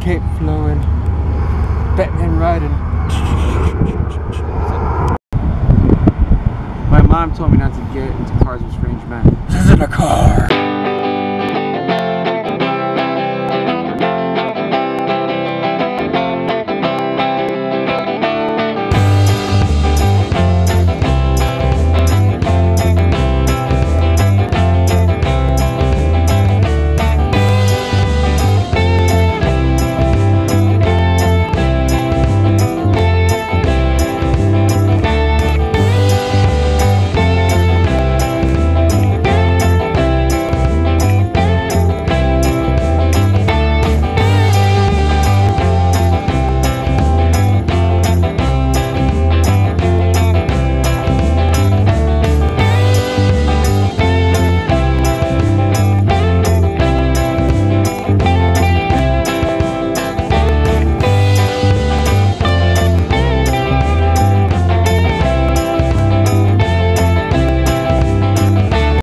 cape flowing, Batman riding. My mom told me not to get into cars with strange men. This isn't a car.